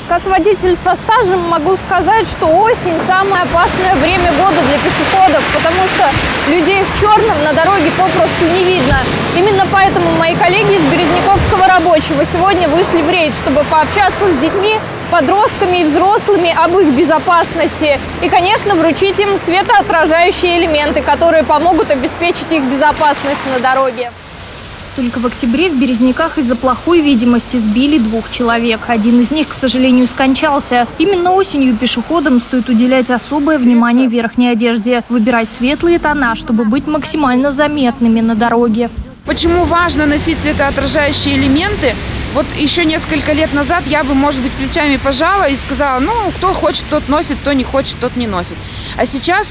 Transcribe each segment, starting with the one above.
Как водитель со стажем могу сказать, что осень – самое опасное время года для пешеходов, потому что людей в черном на дороге попросту не видно. Именно поэтому мои коллеги из Березняковского рабочего сегодня вышли в рейд, чтобы пообщаться с детьми, подростками и взрослыми об их безопасности. И, конечно, вручить им светоотражающие элементы, которые помогут обеспечить их безопасность на дороге. Только в октябре в Березняках из-за плохой видимости сбили 2 человек. Один из них, к сожалению, скончался. Именно осенью пешеходам стоит уделять особое внимание верхней одежде. Выбирать светлые тона, чтобы быть максимально заметными на дороге. Почему важно носить светоотражающие элементы? Вот еще несколько лет назад я бы, может быть, плечами пожала и сказала, ну, кто хочет, тот носит, кто не хочет, тот не носит. А сейчас,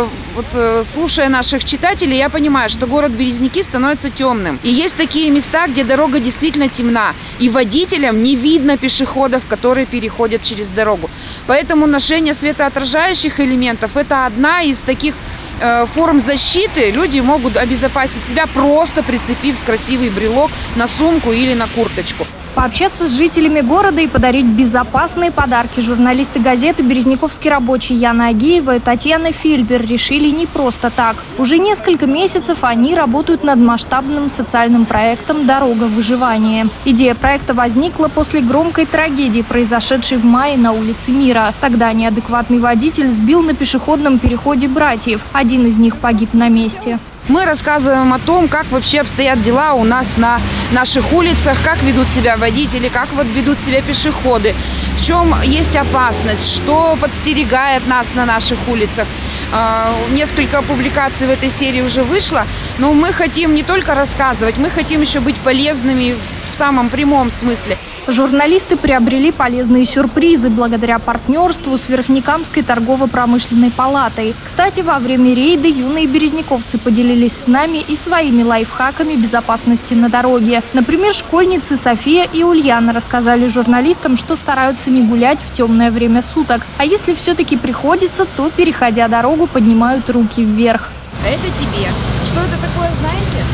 слушая наших читателей, я понимаю, что город Березняки становится темным. И есть такие места, где дорога действительно темна. И водителям не видно пешеходов, которые переходят через дорогу. Поэтому ношение светоотражающих элементов – это одна из таких форм защиты. Люди могут обезопасить себя, просто прицепив красивый брелок на сумку или на курточку. Пообщаться с жителями города и подарить безопасные подарки журналисты газеты «Березняковский рабочий» Яна Агеева и Татьяна Фильбер решили не просто так. Уже несколько месяцев они работают над масштабным социальным проектом «Дорога выживания». Идея проекта возникла после громкой трагедии, произошедшей в мае на улице Мира. Тогда неадекватный водитель сбил на пешеходном переходе братьев. Один из них погиб на месте. Мы рассказываем о том, как вообще обстоят дела у нас на наших улицах, как ведут себя водители, как ведут себя пешеходы, в чем есть опасность, что подстерегает нас на наших улицах. Несколько публикаций в этой серии уже вышло, но мы хотим не только рассказывать, мы хотим еще быть полезными в самом прямом смысле. Журналисты приобрели полезные сюрпризы благодаря партнерству с Верхнекамской торгово-промышленной палатой. Кстати, во время рейда юные березняковцы поделились с нами и своими лайфхаками безопасности на дороге. Например, школьницы София и Ульяна рассказали журналистам, что стараются не гулять в темное время суток. А если все-таки приходится, то, переходя дорогу, поднимают руки вверх. Это тебе. Что это такое, знаете?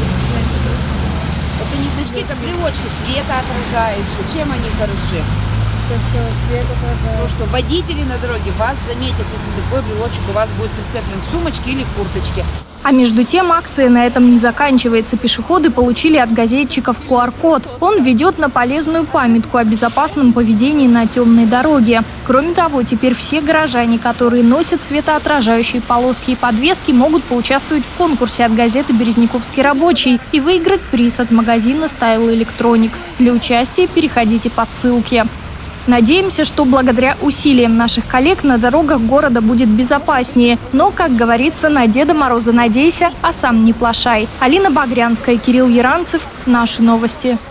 Это не значки, это брелочки светоотражающие. Чем они хороши? То, что водители на дороге вас заметят, если такой брелочек у вас будет прицеплен к сумочке или курточке. А между тем акция на этом не заканчивается. Пешеходы получили от газетчиков QR-код. Он ведет на полезную памятку о безопасном поведении на темной дороге. Кроме того, теперь все горожане, которые носят светоотражающие полоски и подвески, могут поучаствовать в конкурсе от газеты «Березняковский рабочий» и выиграть приз от магазина Style Electronics. Для участия переходите по ссылке. Надеемся, что благодаря усилиям наших коллег на дорогах города будет безопаснее. Но, как говорится, на Деда Мороза надейся, а сам не плашай. Алина Багрянская, Кирилл Яранцев. Наши новости.